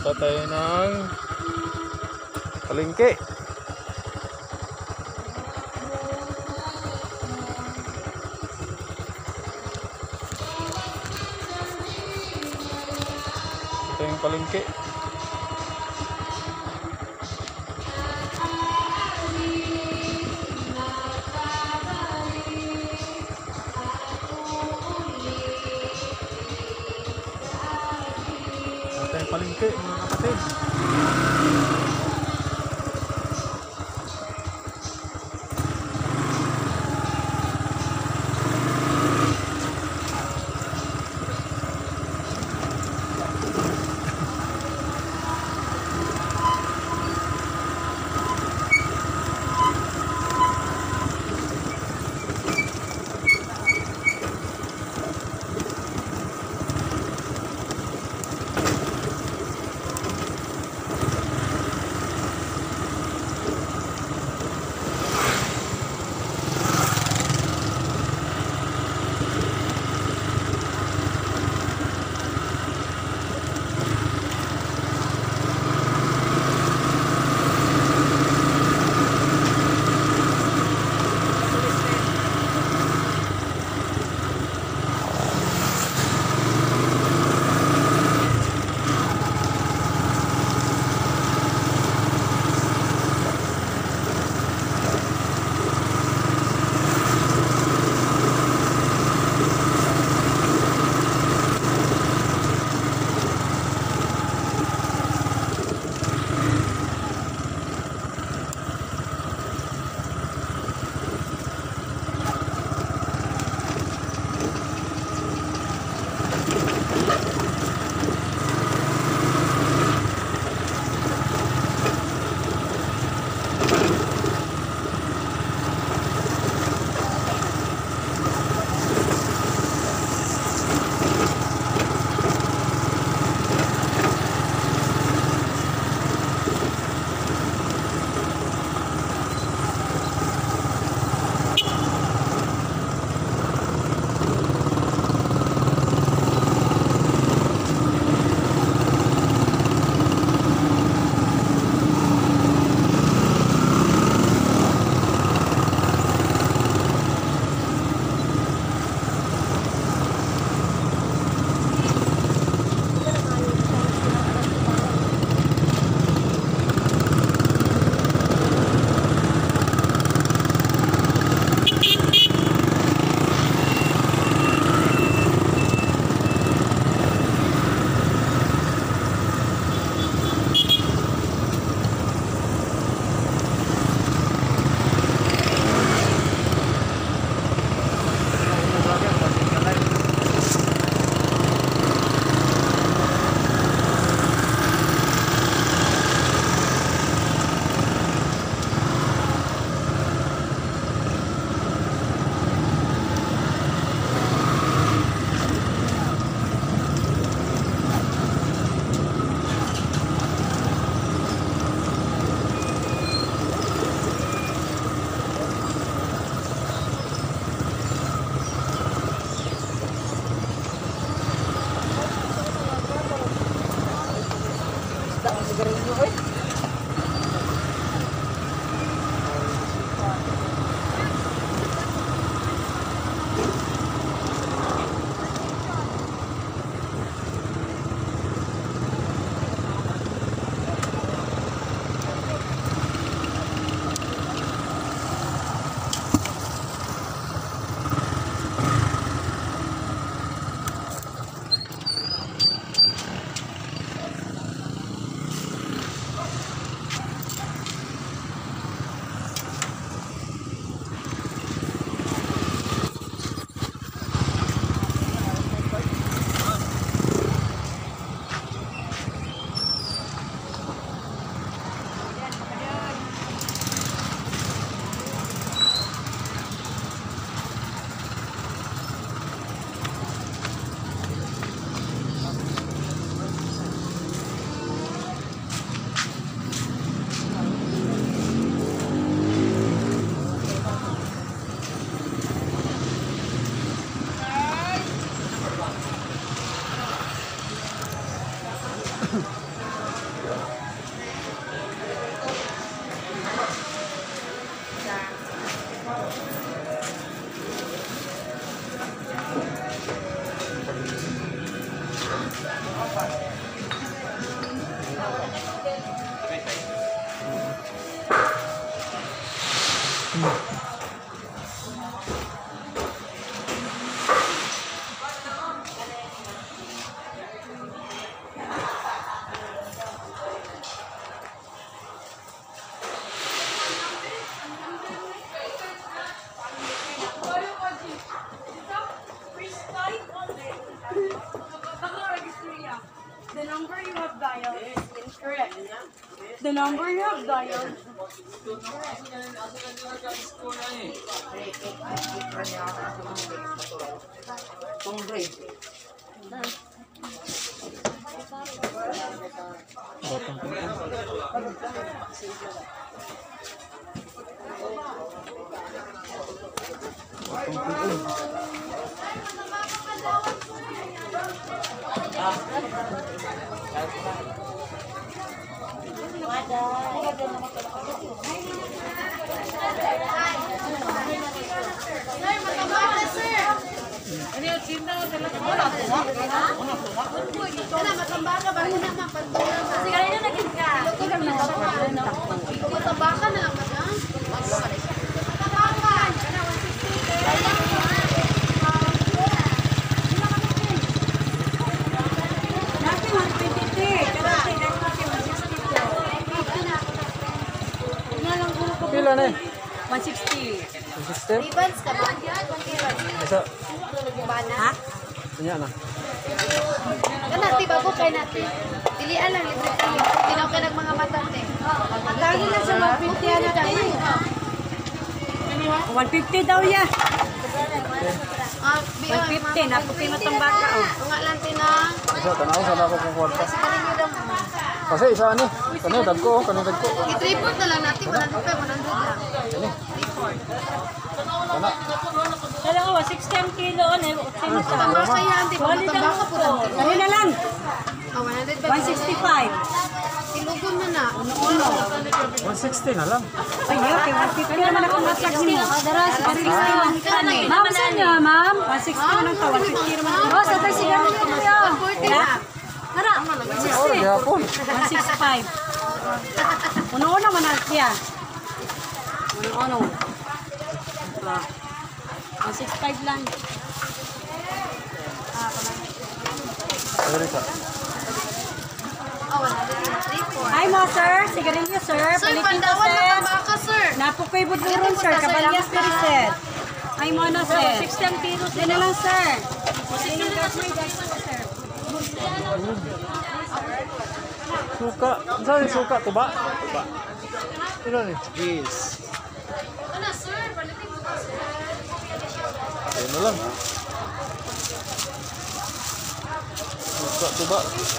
Punta tayo ng palengke. Ito yung palengke. Ito yung palengke, mga kapatid. The number you have dialed is incorrect. The number you have dialed. Pila na eh? 160. 160? Ribbons ka ba? Isa. Ha? Kanya na. Kanati, bago kay natin. Pilihan lang, libre tayo. Tinaw ka ng mga matante. Lagi na sa 150 na tayo. 150 daw ya. 150 na puti matang baka oh. Tunga lang tinang. Isa, tanaw sa ako kung kwarta. Kasi kanino daw. Kasi isa ni. Kanina dagko, kanina dagko. I-report na lang natin. 100 pa, 100 lang. Ini. Report. Kana. Kala ko 60 kilo on eh. Matang baka yan. Matang baka po lang. Kanina lang. 100 pa. 165. Ilugon mo na. 160 na lang. Ay, okay, 150 naman ako matag niyo. Daras, 160 ka na. Ma'am, saan niyo, ma'am? 160 naman ka, 150 naman ako. Oh, sabay siya naman niyo. 140 na. Tara, Oh, gihapon. 165. Uno-uno man siya. Uno-uno. 165 lang. Sorry sa. Oh, 100 report. Hi mo, sir. Sigarilyo, sir. Sir, Palitin ko, pandawan sir. matang baka, sir. Napukoy budurun, sir. Kabalyas na rin, sir. Ay mo na, sir. 60 kilos. Yan na lang, sir. Suka. Saan yung suka? Tuba? Tuba. Ito ni. Yes. Ano, sir? Palitin ko ka, sir. Ayun na lang. Suka, tuba.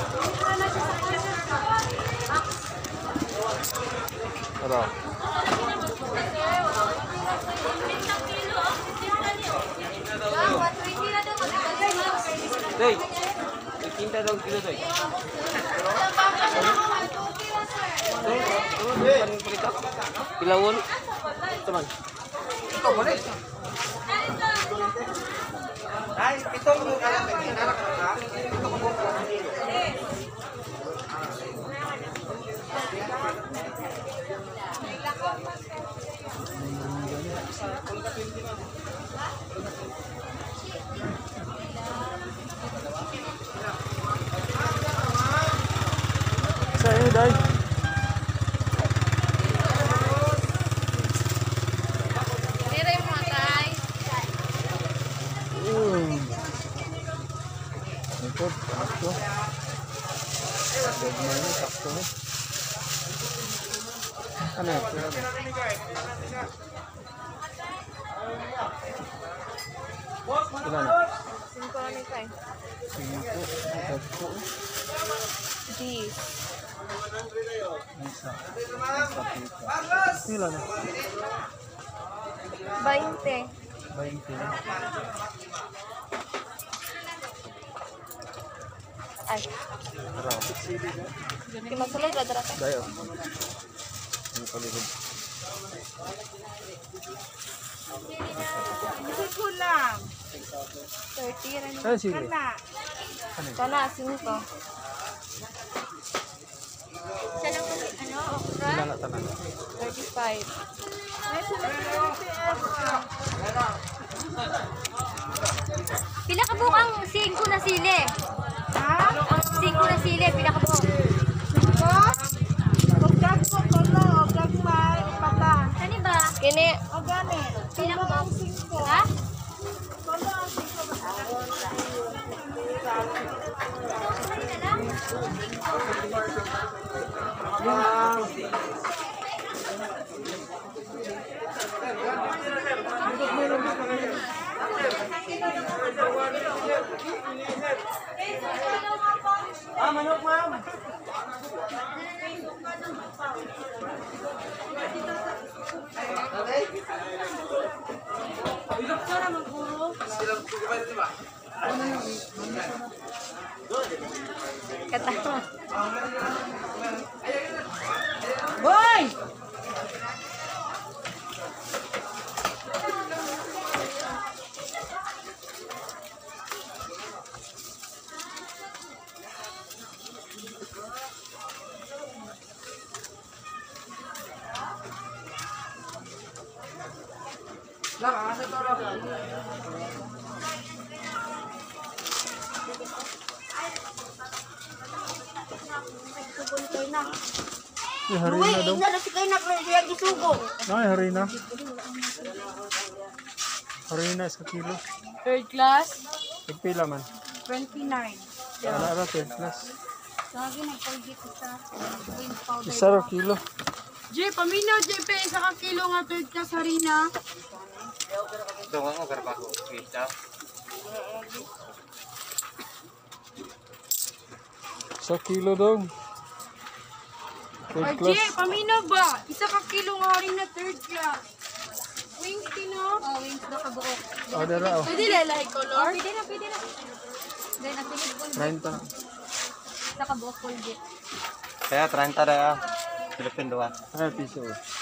Tara. Doy, ikinta daw kilo doy. Doy, paling pelita. Pilawon. Teman. Ito balik. Ay, pitong anak Sa iyo, day. Tira yung mga tay. Ito, sakto. Sakto na. Ano yan? Ilan na? 5 ano tay? 5. Sakto. Jeez. Isa. Ilan na? 20. 20 na. Ay. Di magsulod ra dara. Dayo. Ang paligid. Ito lang. 30 ra ni. Ay, sige. Kana 5. Sa lang ano, okra? Wala tanan. 35. Pila ka buok ang 5 na sili? Ha? Ang 5 na sili, pila ka buok? Kani ba? Kini. Pila ka buok? Ha? Manok, ma'am. Kata. Boy! Ay, harina daw. si kayo na siya gisugo. Ay, harina. Harina is kilo. Third class, Pagpila man. 29. Wala ra 10 plus. Lagi nagpalgit sa green powder. Isa ra kilo. J, paminaw, JP, isa ka kilo nga third class harina. Doon ako garbago. Kita. Sa kilo daw. Ay, Third J, class. paminaw ba? Isa ka kilo nga harina third class. Wings, tino? Oh, wings na kabuok. Ah, dara oh. Pwede lelay color? Pwede na, pwede na. Then, ang pinag po 30. sa kabuok Colgate. Kaya 30 na. Philippine doon. Ay, piso.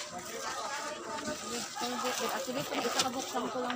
Colgate. Actually, pag isa kabuok sa ko lang.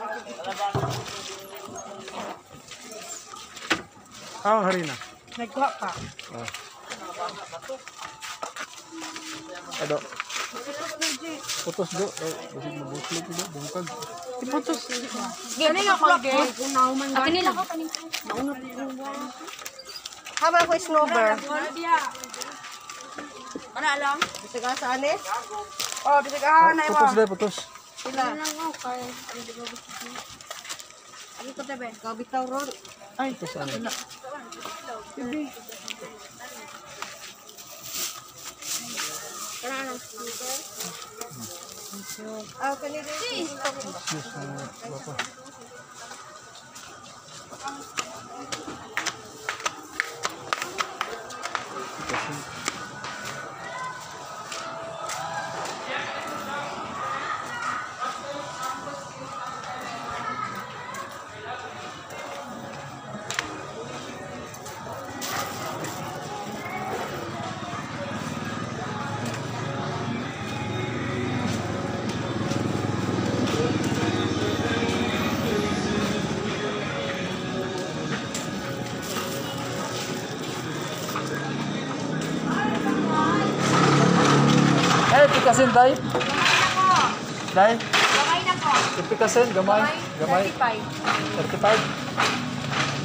Ah, ang harina. Nagkuha ka. Ah. Ado. Putos do. Basig mo buslog do. Bungkag. Iputos. Gani nga Colgate. Akin nila ko kanin. Haba ko snowber. Ano alam? Bisig sa anis? Oh, bisig na Putos do, putos. Sila. Lang ako kay ano di ba gusto? Ano ko tabe? Kabitaw ron. Ay, putos ano. Kana nang speaker. Ah, kanina. Yes, bapa. Eh, pikasin tay. Tay, Gamay na ko. pikasin gamay, gamay. 35. 35.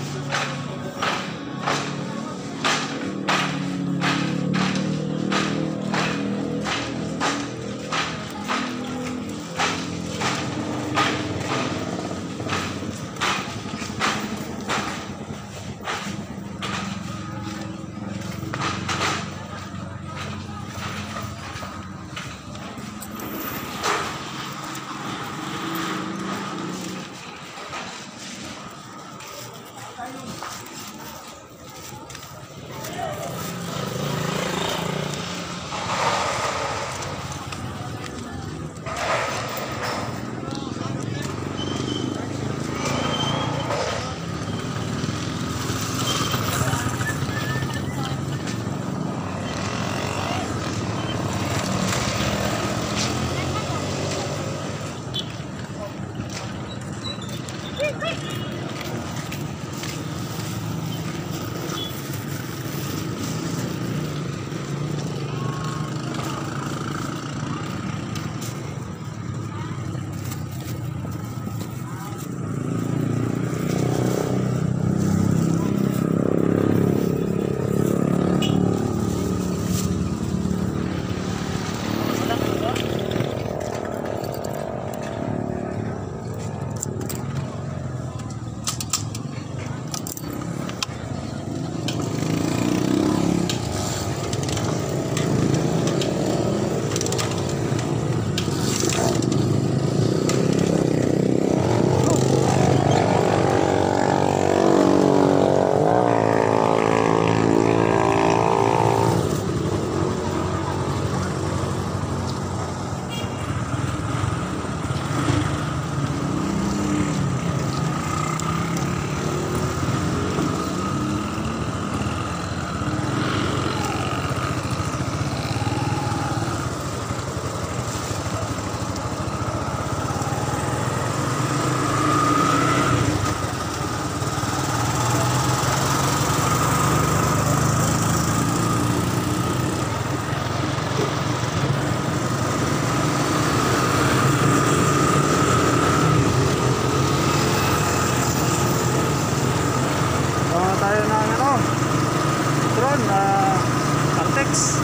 Caltex.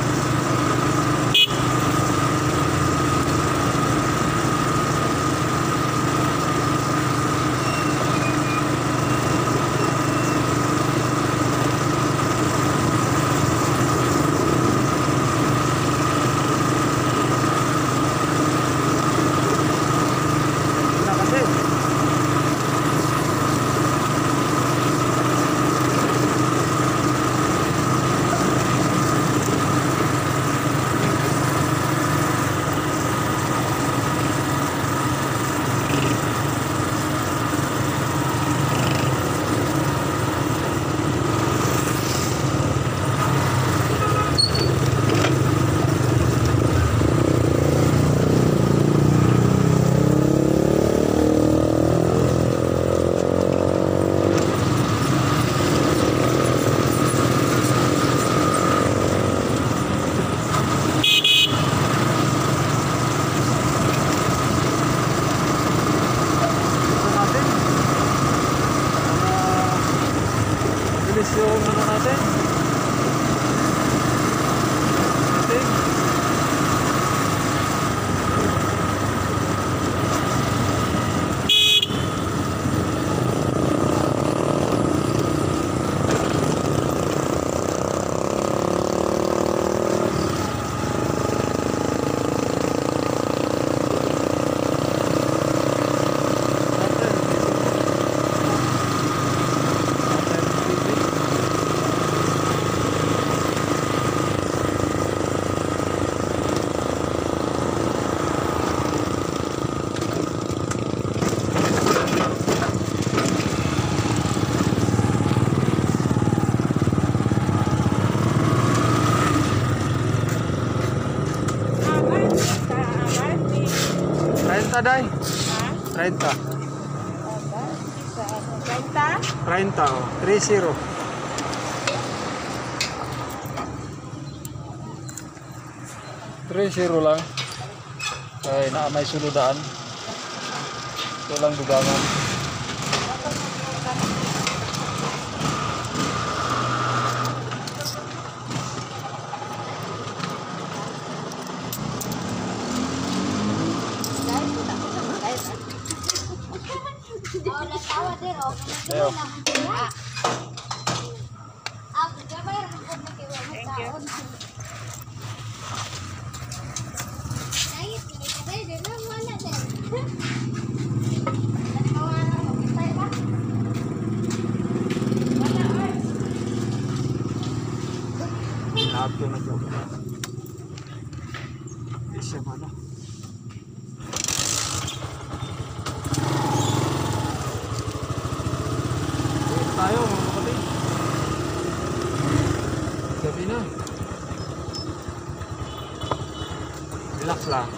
Na kasi. Bilis yung ano natin. Ating. Day. 30. 30, oh. 30. Lang. Ay, may suludan. Ito lang dugangan. Ayo. Happy na joke. Isa mana? Tayo mga kapatid. Gabi na. Relax lang.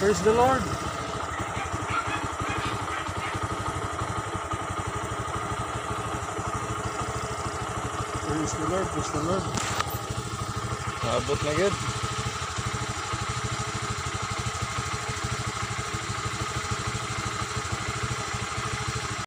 Praise the Lord. Praise the Lord, praise the Lord. Abot na gid.